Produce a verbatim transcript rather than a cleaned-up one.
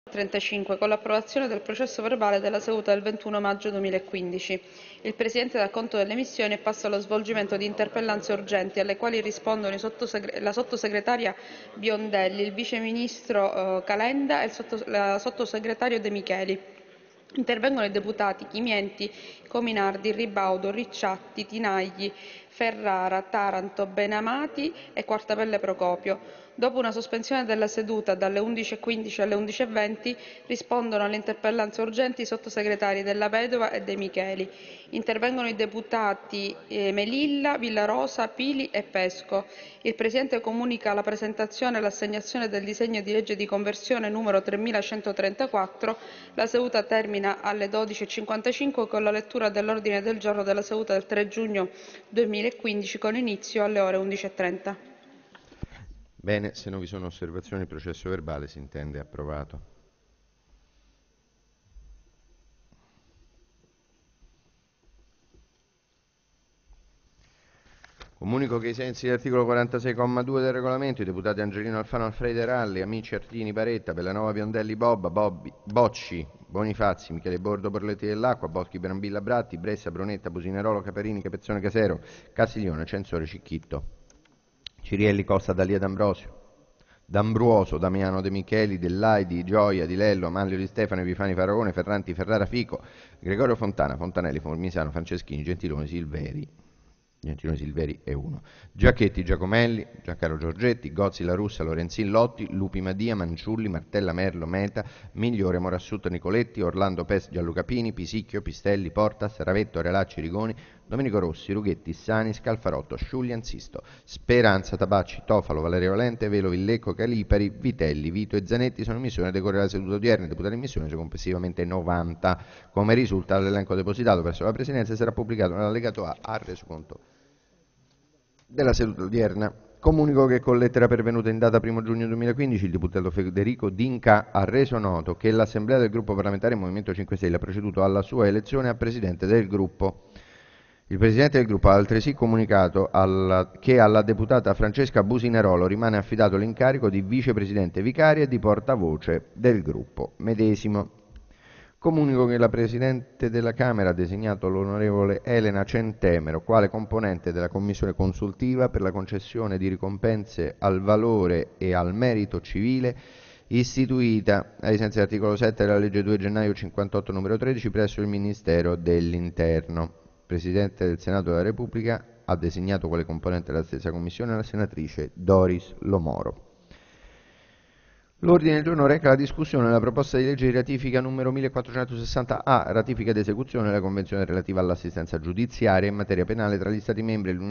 trentacinque con l'approvazione del processo verbale della seduta del ventuno maggio duemilaquindici. Il Presidente dà conto delle missioni e passa allo svolgimento di interpellanze urgenti alle quali rispondono i sottosegre- la sottosegretaria Biondelli, il Vice Ministro eh, Calenda e il sotto- la sottosegretario De Micheli. Intervengono i deputati Chimienti, Cominardi, Ribaudo, Ricciatti, Tinagli, Ferrara, Taranto, Benamati e Quartapelle Procopio. Dopo una sospensione della seduta dalle undici e quindici alle undici e venti rispondono alle interpellanze urgenti i sottosegretari Della Vedova e De Micheli. Intervengono i deputati eh, Melilla, Villarosa, Pili e Pesco. Il Presidente comunica la presentazione e l'assegnazione del disegno di legge di conversione numero tremilacentotrentaquattro. La seduta termina alle dodici e cinquantacinque con la lettura dell'ordine del giorno della seduta del tre giugno duemilaquindici con inizio alle ore undici e trenta. Bene, se non vi sono osservazioni il processo verbale si intende approvato. Comunico che ai sensi dell'articolo quarantasei comma due del regolamento i deputati Angelino Alfano, Alfrede Ralli, Amici, Artini, Baretta, Bellanova, Biondelli, Bobba, Bobbi, Bocci, Bonifazzi, Michele Bordo, Borletti dell'Acqua, Boschi, Brambilla, Bratti, Bressa, Bronetta, Businerolo, Caperini, Capezzone, Casero, Castiglione, Censore, Cicchitto, Cirielli, Costa, Dalia, D'Ambrosio, D'Ambruoso, Damiano De Micheli, Dellaidi, Gioia, Di Lello, Manlio Di Stefano, Epifani Faraone, Ferranti, Ferrara Fico, Gregorio Fontana, Fontanelli, Formisano, Franceschini, Gentiloni, Silveri, Gentiloni Silveri è uno. Giacchetti, Giacomelli, Giancarlo Giorgetti, Gozzi, La Russa, Lorenzin, Lotti, Lupi Madia, Manciulli, Martella, Merlo, Meta, Migliore, Morassutto, Nicoletti, Orlando Pes, Gianluca Pini, Pisicchio, Pistelli, Portas, Ravetto, Relacci, Rigoni, Domenico Rossi, Rughetti, Sani, Scalfarotto, Sciuglian, Sisto, Speranza, Tabacci, Tofalo, Valerio Valente, Velo, Villecco, Calipari, Vitelli, Vito e Zanetti sono in missione a decorrere la seduta odierna. I deputati in missione sono complessivamente novanta. Come risulta dall'elenco depositato presso la Presidenza sarà pubblicato nell'allegato A al resoconto della seduta odierna. Comunico che con lettera pervenuta in data primo giugno duemilaquindici il deputato Federico D'Inca ha reso noto che l'Assemblea del Gruppo parlamentare Movimento cinque Stelle ha proceduto alla sua elezione a Presidente del Gruppo. Il Presidente del Gruppo ha altresì comunicato alla, che alla deputata Francesca Businerolo rimane affidato l'incarico di Vicepresidente vicaria e di portavoce del Gruppo medesimo. Comunico che la Presidente della Camera ha designato l'onorevole Elena Centemero quale componente della Commissione consultiva per la concessione di ricompense al valore e al merito civile istituita ai sensi dell'articolo sette della legge due gennaio cinquantotto numero tredici presso il Ministero dell'Interno. Il Presidente del Senato della Repubblica ha designato quale componente della stessa Commissione la senatrice Doris Lomoro. L'ordine del giorno reca la discussione della proposta di legge di ratifica numero millequattrocentosessanta A, ratifica ed esecuzione della Convenzione relativa all'assistenza giudiziaria in materia penale tra gli Stati membri e l'Unione